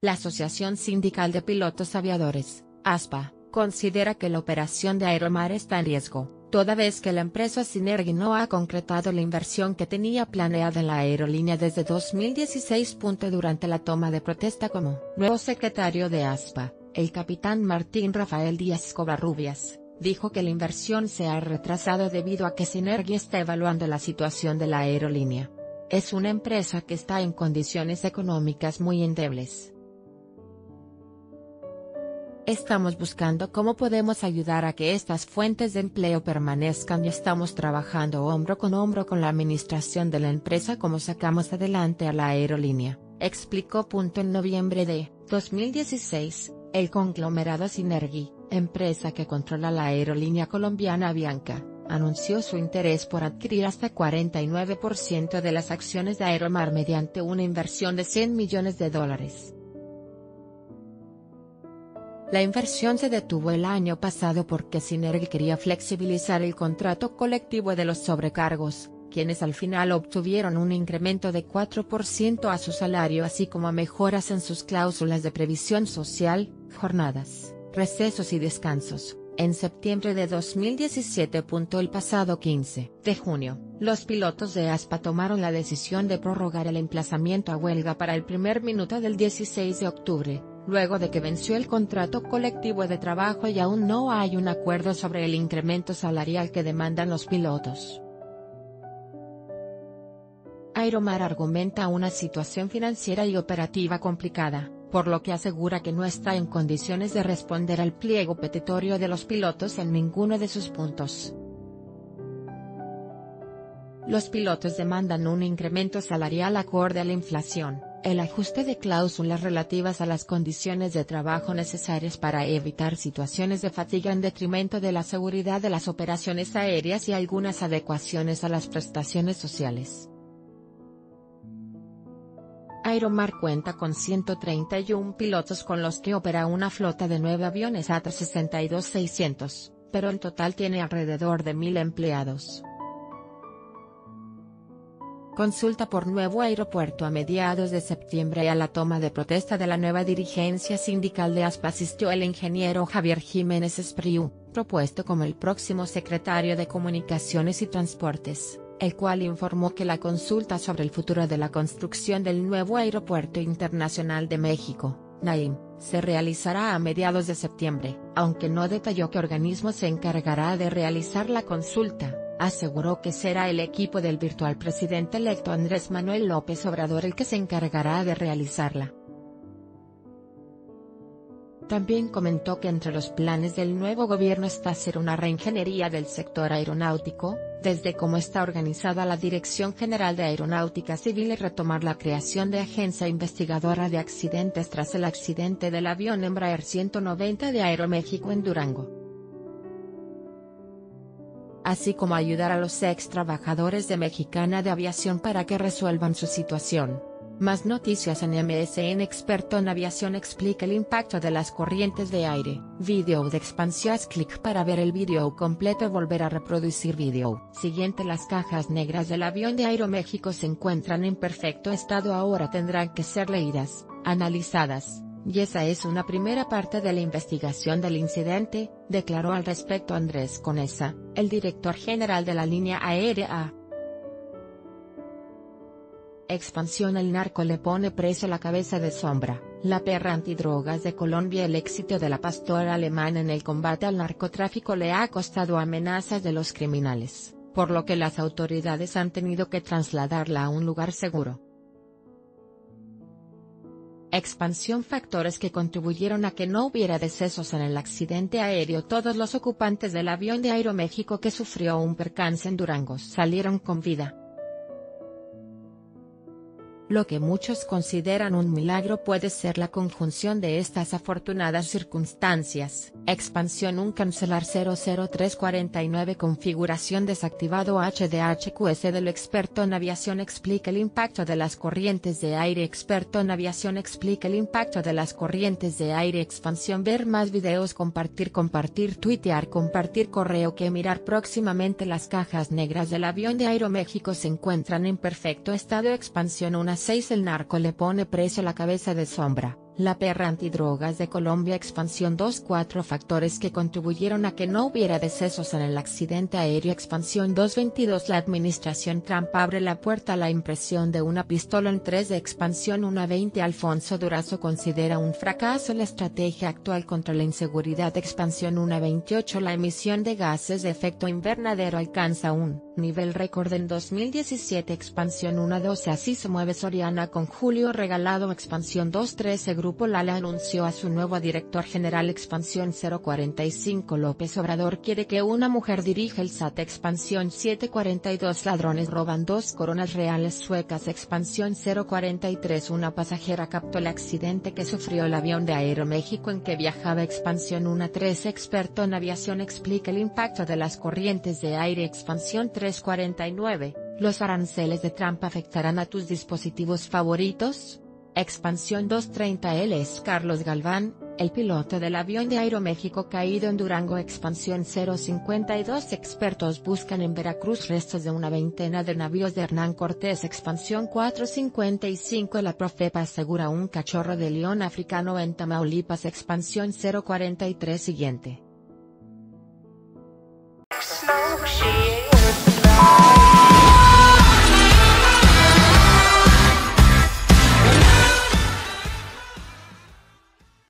La Asociación Sindical de Pilotos Aviadores, ASPA, considera que la operación de Aeromar está en riesgo, toda vez que la empresa Synergy no ha concretado la inversión que tenía planeada en la aerolínea desde 2016. Durante la toma de protesta como nuevo secretario de ASPA, el capitán Martín Rafael Díaz Covarrubias, dijo que la inversión se ha retrasado debido a que Synergy está evaluando la situación de la aerolínea. Es una empresa que está en condiciones económicas muy endebles. Estamos buscando cómo podemos ayudar a que estas fuentes de empleo permanezcan y estamos trabajando hombro con la administración de la empresa como sacamos adelante a la aerolínea, explicó. En noviembre de 2016, el conglomerado Synergy, empresa que controla la aerolínea colombiana Avianca, anunció su interés por adquirir hasta 49% de las acciones de Aeromar mediante una inversión de $100 millones. La inversión se detuvo el año pasado porque Synergy quería flexibilizar el contrato colectivo de los sobrecargos, quienes al final obtuvieron un incremento de 4% a su salario así como mejoras en sus cláusulas de previsión social, jornadas, recesos y descansos. En septiembre de 2017. El pasado 15 de junio, los pilotos de ASPA tomaron la decisión de prorrogar el emplazamiento a huelga para el primer minuto del 16 de octubre. Luego de que venció el contrato colectivo de trabajo y aún no hay un acuerdo sobre el incremento salarial que demandan los pilotos. Aeromar argumenta una situación financiera y operativa complicada, por lo que asegura que no está en condiciones de responder al pliego petitorio de los pilotos en ninguno de sus puntos. Los pilotos demandan un incremento salarial acorde a la inflación, el ajuste de cláusulas relativas a las condiciones de trabajo necesarias para evitar situaciones de fatiga en detrimento de la seguridad de las operaciones aéreas y algunas adecuaciones a las prestaciones sociales. Aeromar cuenta con 131 pilotos con los que opera una flota de 9 aviones A320-600, pero en total tiene alrededor de 1.000 empleados. Consulta por nuevo aeropuerto. A mediados de septiembre y a la toma de protesta de la nueva dirigencia sindical de ASPA asistió el ingeniero Javier Jiménez Espriu, propuesto como el próximo secretario de Comunicaciones y Transportes, el cual informó que la consulta sobre el futuro de la construcción del nuevo Aeropuerto Internacional de México, NAIM, se realizará a mediados de septiembre, aunque no detalló qué organismo se encargará de realizar la consulta. Aseguró que será el equipo del virtual presidente electo Andrés Manuel López Obrador el que se encargará de realizarla. También comentó que entre los planes del nuevo gobierno está hacer una reingeniería del sector aeronáutico, desde cómo está organizada la Dirección General de Aeronáutica Civil y retomar la creación de agencia investigadora de accidentes tras el accidente del avión Embraer 190 de Aeroméxico en Durango. Así como ayudar a los ex trabajadores de Mexicana de Aviación para que resuelvan su situación. Más noticias en MSN. Experto en aviación explica el impacto de las corrientes de aire. Video de expansión. Haz clic para ver el video completo y volver a reproducir video. Siguiente. Las cajas negras del avión de Aeroméxico se encuentran en perfecto estado. Ahora tendrán que ser leídas, analizadas. Y esa es una primera parte de la investigación del incidente, declaró al respecto Andrés Conesa, el director general de la línea aérea. Expansión. El narco le pone precio a la cabeza de sombra. La perra antidrogas de Colombia. El éxito de la pastora alemana en el combate al narcotráfico le ha costado amenazas de los criminales, por lo que las autoridades han tenido que trasladarla a un lugar seguro. Expansión. Factores que contribuyeron a que no hubiera decesos en el accidente aéreo. Todos los ocupantes del avión de Aeroméxico que sufrió un percance en Durango salieron con vida. Lo que muchos consideran un milagro puede ser la conjunción de estas afortunadas circunstancias. Expansión. Un cancelar 00349. Configuración desactivado. HDHQS. De lo experto en aviación explica el impacto de las corrientes de aire. Experto en aviación explica el impacto de las corrientes de aire. Expansión. Ver más videos. Compartir, tuitear, compartir correo que mirar próximamente. Las cajas negras del avión de Aeroméxico se encuentran en perfecto estado. Expansión. 1.6. El narco le pone precio a la cabeza de sombra. La perra antidrogas de Colombia Expansión 2. 4 factores que contribuyeron a que no hubiera decesos en el accidente aéreo Expansión 2. 22 La administración Trump abre la puerta a la impresión de una pistola en 3 de Expansión 1. 20 Alfonso Durazo considera un fracaso la estrategia actual contra la inseguridad Expansión 1. 28 La emisión de gases de efecto invernadero alcanza un nivel récord en 2017 Expansión 1. 12 Así se mueve Soriana con Julio Regalado Expansión 2. 13 Grupo Lala anunció a su nuevo director general Expansión 045 López Obrador quiere que una mujer dirija el SAT Expansión 742 Ladrones roban 2 coronas reales suecas Expansión 043 Una pasajera captó el accidente que sufrió el avión de Aeroméxico en que viajaba Expansión 1. 13 Experto en aviación explica el impacto de las corrientes de aire Expansión 349 ¿Los aranceles de Trump afectarán a tus dispositivos favoritos? Expansión 230 Él es Carlos Galván, el piloto del avión de Aeroméxico caído en Durango Expansión 052 Expertos buscan en Veracruz restos de una veintena de navíos de Hernán Cortés Expansión 455 La Profepa asegura un cachorro de león africano en Tamaulipas Expansión 043 Siguiente